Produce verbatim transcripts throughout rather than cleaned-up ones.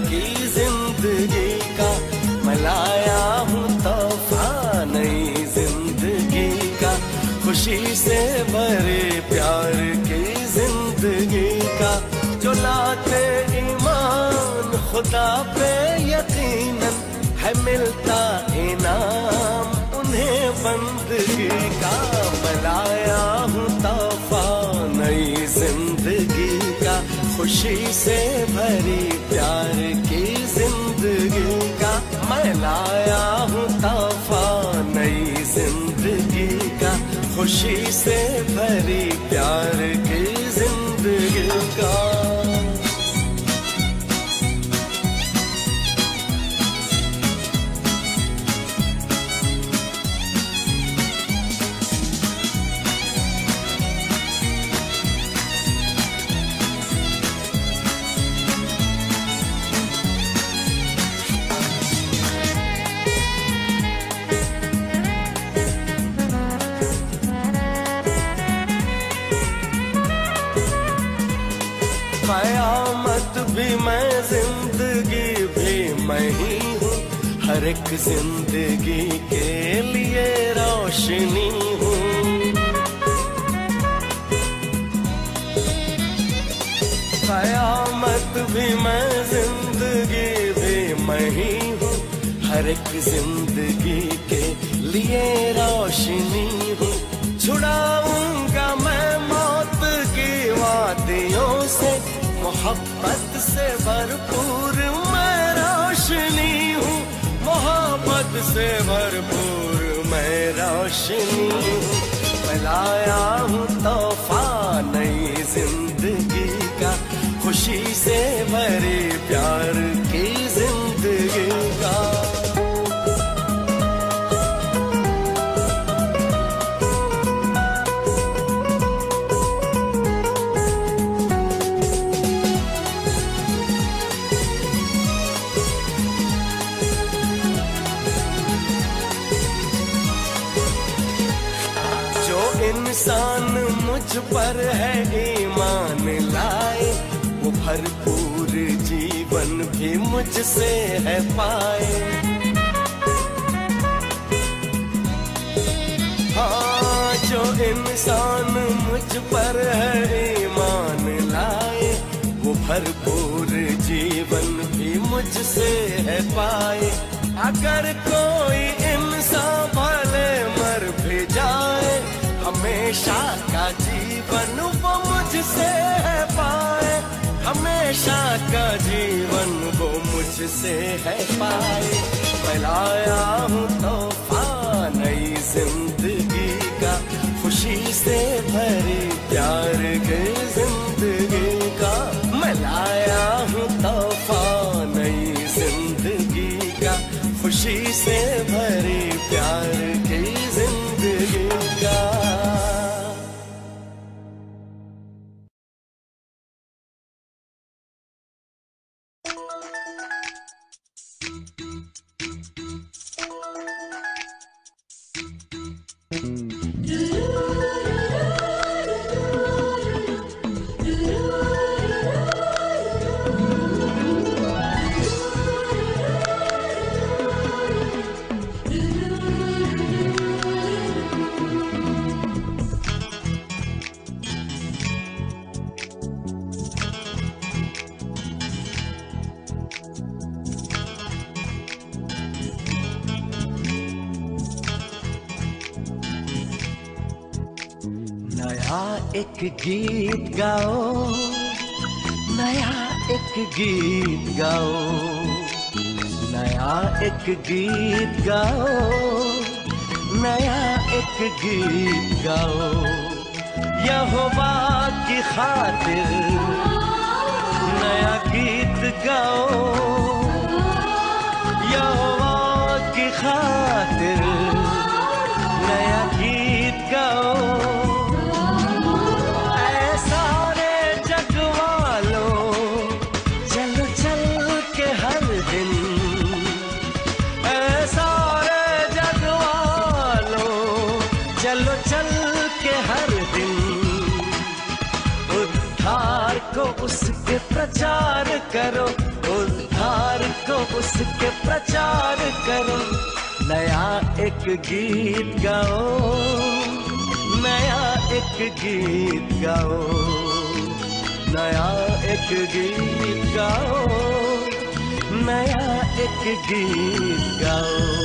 की जिंदगी का, मैं लाया हूँ तोहफा नई जिंदगी का, खुशी से भरे प्यार की जिंदगी का। जो लाते ईमान खुदा पे यकीनन, है मिलता इनाम उन्हें बंदगी का। मैं लाया हूँ तोहफा नई जिंदगी का, खुशी से भरी प्यार की जिंदगी का। मैं लाया हूँ तोहफा नई जिंदगी का, खुशी से भरी प्यार की जिंदगी का। कयामत भी मैं, जिंदगी भी मैं ही हूँ, हर एक जिंदगी के लिए रोशनी हूँ। कयामत भी मैं, जिंदगी भी मैं ही हूँ, हर एक जिंदगी के लिए रोशनी हूँ। छुड़ाऊंगा मैं मौत की वादियों से, मोहब्बत से भरपूर मैं रोशनी हूँ, मोहब्बत से भरपूर मैं रोशनी हूँ। मैं लाया हूँ तोहफा नई जिंदगी का, खुशी से भरे प्यार की जिंदगी का। इंसान मुझ पर है ईमान लाए, वो भरपूर जीवन भी मुझसे है पाए। हाँ, जो इंसान मुझ पर है ईमान लाए, वो भरपूर जीवन भी मुझसे है पाए। अगर कोई इंसान भले मर भी जाए, हमेशा का जीवन वो मुझसे है पाए, हमेशा का जीवन वो मुझसे है पाए। मैं लाया हूँ तोहफा नई जिंदगी का, खुशी से भरी प्यार की जिंदगी का। मैं लाया हूँ तोहफा नई जिंदगी का, खुशी से भरी प्यार की जिंदगी का। एक गीत गाओ, नया एक गीत गाओ, नया एक गीत गाओ, नया एक गीत गाओ। यहोवा की खातिर नया गीत गाओ, यहोवा की खातिर नया गीत गाओ। उसके प्रचार करो, उद्धार उसके प्रचार करो। नया एक गीत गाओ, नया एक गीत गाओ, नया एक गीत गाओ, नया एक गीत गाओ।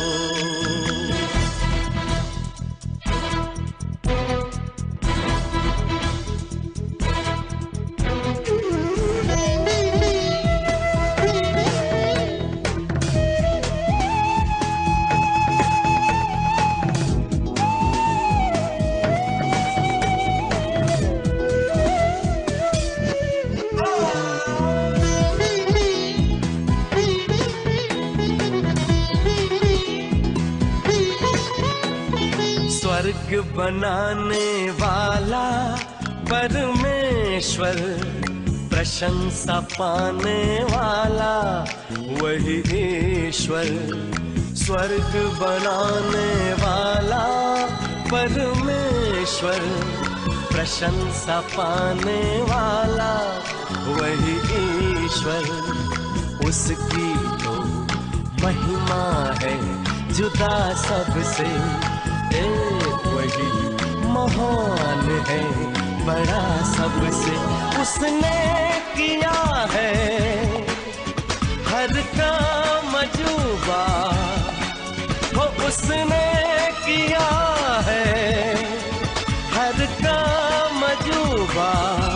स्वर्ग बनाने वाला परमेश्वर, प्रशंसा पाने वाला वही ईश्वर। स्वर्ग बनाने वाला परमेश्वर, प्रशंसा पाने वाला वही ईश्वर। उसकी तो महिमा है जुदा सबसे, एक वही महान है बड़ा सबसे। उसने किया है हर काम अजूबा, वो उसने किया है हर काम अजूबा।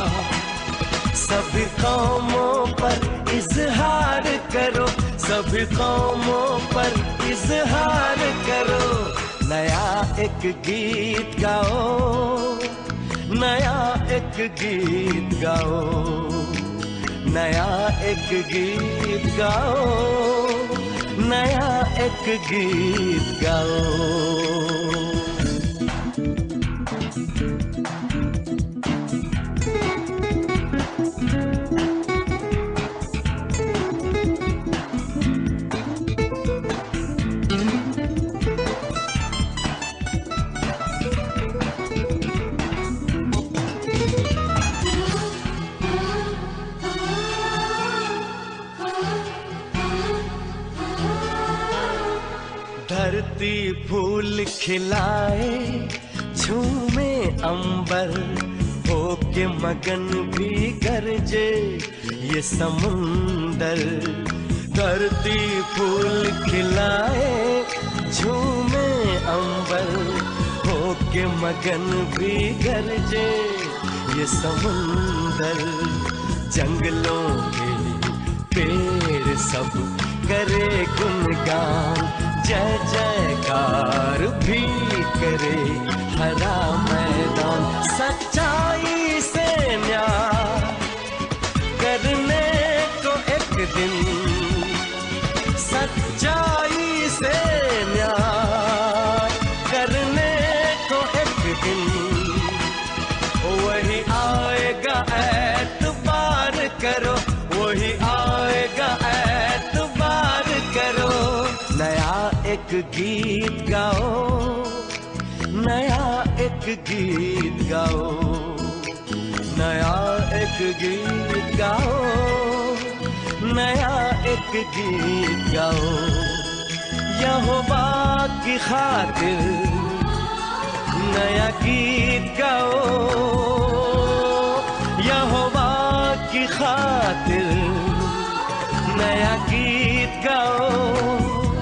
सभी कौमों पर इज़हार करो, सभी कौमों पर इज़हार करो। नया एक गीत गाओ, नया एक गीत गाओ, नया एक गीत गाओ, नया एक गीत गाओ। धरती फूल खिलाए, झूमे अंबर, होके मगन भी गरजे ये समुंदर। धरती फूल खिलाए, झूमे अंबर, होके मगन भी गरजे ये समुंदर। जंगलों के पेड़ सब करे गुणगान, जय जयकार भी करे हरा मैदान। सच्चाई से न्याय करने को एक दिन, सच्चाई से न्याय करने को एक दिन वही आएगा, एतबार करो, वही आएगा, एतबार करो। नया एक गीत गाओ, नया एक गीत गाओ, नया एक गीत गाओ, नया एक गीत गाओ। यहोवा की खातिर नया गीत गाओ, यहोवा की खातिर नया गीत गाओ।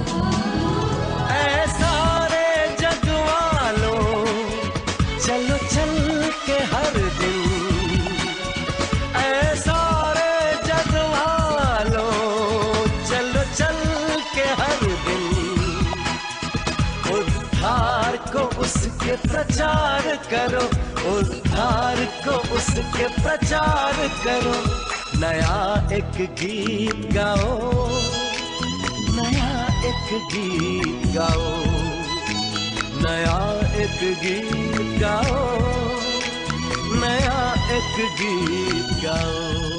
चलो चल के हर दिन, ऐ सारे जग वालों, चलो चल के हर दिन। उद्धार को उसके प्रचार करो, उद्धार को उसके प्रचार करो। नया एक गीत गाओ, नया एक गीत गाओ, नया एक गीत गाओ, नया एक गीत गाओ।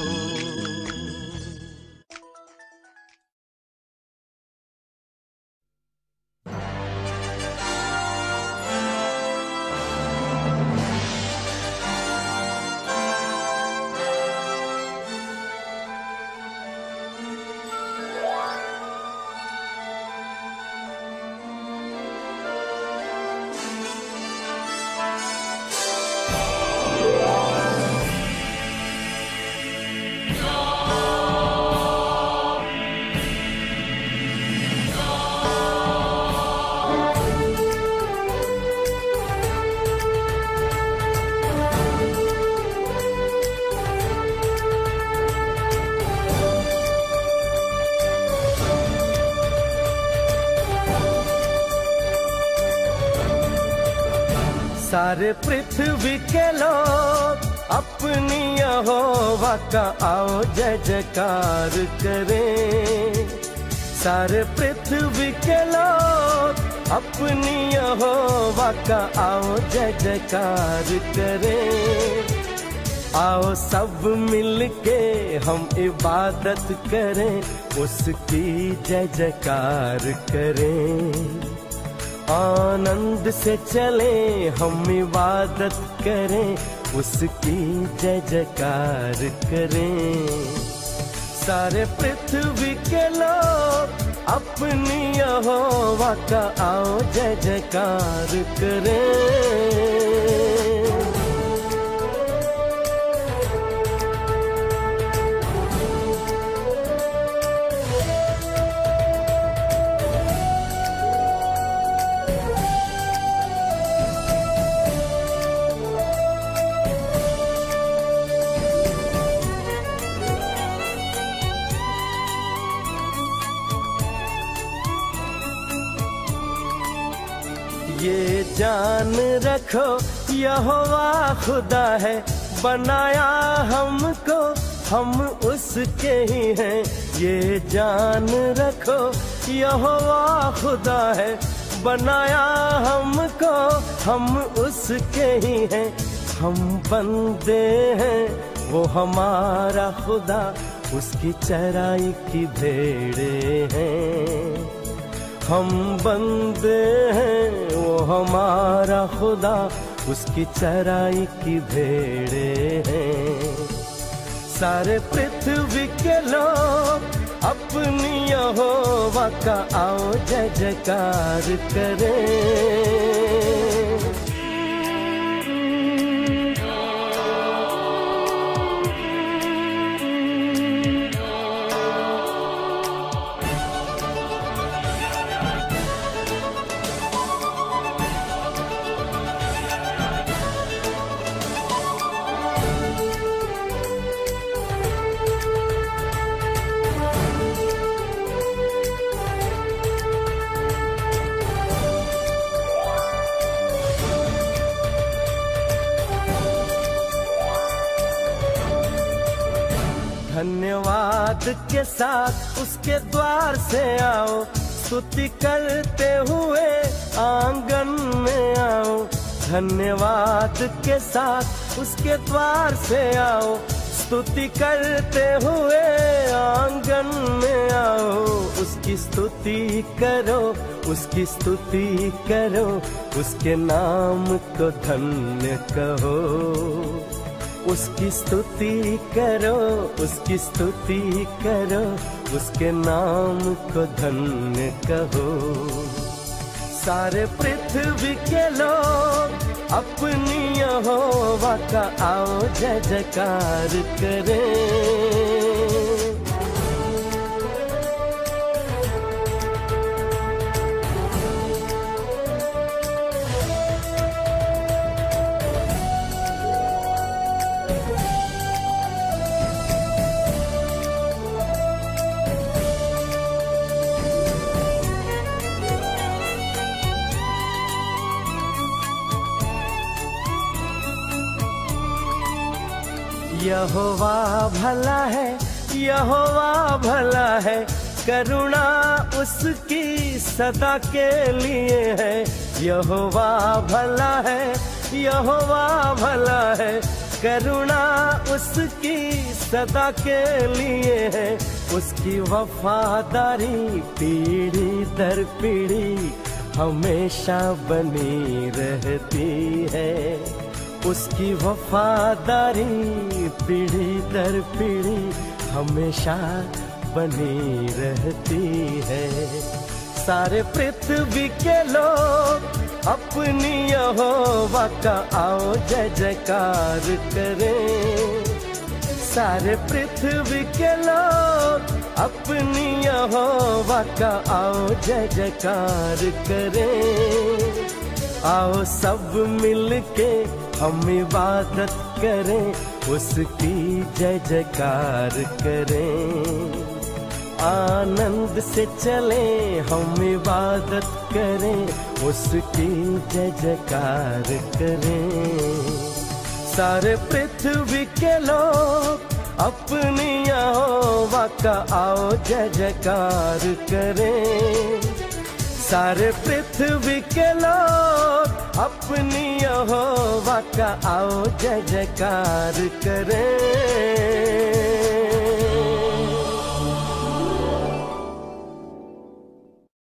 सारे पृथ्वी के लोग अपनी यहोवा का आओ जय जयकार करें। सारे पृथ्वी के लोग अपनी यहोवा का आओ जय जयकार करें। आओ सब मिलके हम इबादत करें, उसकी जय जयकार करें। आनंद से चले हम इबादत करें, उसकी जय जयकार करें। सारे पृथ्वी के लोग अपनी यहोवा का आओ जय जयकार करें। ये जान रखो यहोवा खुदा है, बनाया हमको हम उसके ही हैं। ये जान रखो यहोवा खुदा है, बनाया हमको हम उसके ही हैं। हम बंदे हैं वो हमारा खुदा, उसकी चराई की भेड़े हैं। हम बंदे हैं वो हमारा खुदा, उसकी चराई की भेड़े हैं। सारे पृथ्वी के लोग अपनी यहोवा का आओ जय जयकार करें। धन्यवाद के साथ उसके द्वार से आओ, स्तुति करते हुए आंगन में आओ। धन्यवाद के साथ उसके द्वार से आओ, स्तुति करते हुए आंगन में आओ। उसकी स्तुति करो, उसकी स्तुति करो, उसके नाम को धन्य कहो। उसकी स्तुति करो, उसकी स्तुति करो, उसके नाम को धन्य कहो। सारे पृथ्वी के लोग अपनी यहोवा का आओ जय जयकार करें। यहोवा भला है, यहोवा भला है, करुणा उसकी सदा के लिए है। यहोवा भला है, यहोवा भला है, करुणा उसकी सदा के लिए है। उसकी वफादारी पीढ़ी दर पीढ़ी हमेशा बनी रहती है। उसकी वफादारी पीढ़ी दर पीढ़ी हमेशा बनी रहती है। सारे पृथ्वी के लोग अपनी यहोवा का आओ जय जयकार करें। सारे पृथ्वी के लोग अपनी यहोवा का आओ जय जयकार करें। आओ सब मिलके हम इबादत करें, उसकी जय जयकार करें। आनंद से चले, हम इबादत करें, उसकी जय जयकार करें। सारे पृथ्वी के लोग अपनी यहोवा का आओ जय जयकार करें। सारे पृथ्वी के लोग अपनी यहोवा का आओ जय जयकार करें।